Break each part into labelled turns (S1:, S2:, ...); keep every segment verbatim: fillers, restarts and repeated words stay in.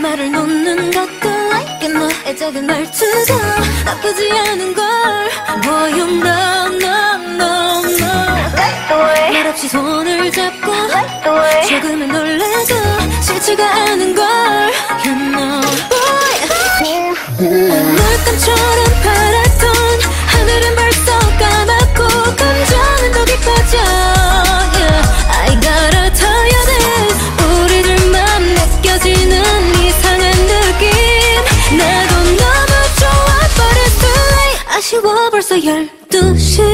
S1: 말을 놓는 것도 like it 너의 작은 말투가 나쁘지 않은 걸 보여. No no no no 말없이 손을 잡고 조금은 놀라도 싫지가 않은 걸 You know boy 물감처럼 파랗던 하늘은 벌써 까맣고 감정은 더 깊어져 yeah. I gotta tell you this 우리들만 느껴지는 이상한 느낌 나도 너무 좋아 but it's too late 아쉬워 벌써 열두 시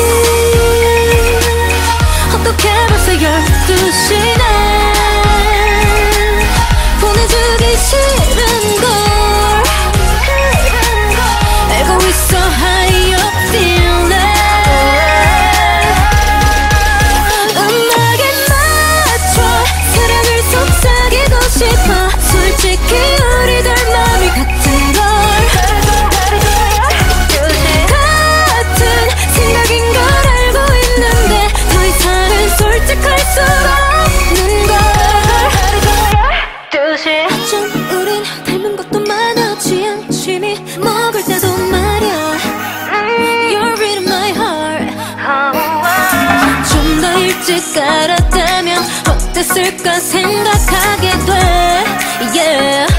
S1: 어떡해 벌써 열두 시네 보내주기 싫은걸 알고 있어 how you feeling 음악에 맞춰 사랑을 속삭이고 싶어 솔직히 우리들 마음이 같은 걸 같은 생각인 걸 알고 있는데 더 이상은 솔직할 수 없는 걸 어쩜 우린 닮은 것도 많아 취향 취미 먹을 때도 말야 You're reading my heart 좀 더 일찍 알았다면 어땠을까 생각하게 돼 yeah.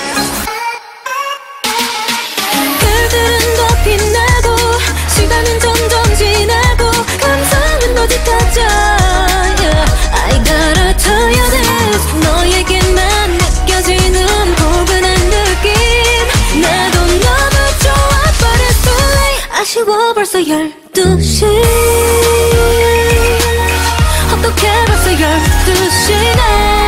S1: 별들은 더 빛나고 시간은 점점 지나고 감성은 더 짙어져 yeah. I gotta tell you this 너에게만 느껴지는 포근한 느낌 나도 너무 좋아 but it's too late 아쉬워 벌써 열두 시 어떡해 벌써 열두 시네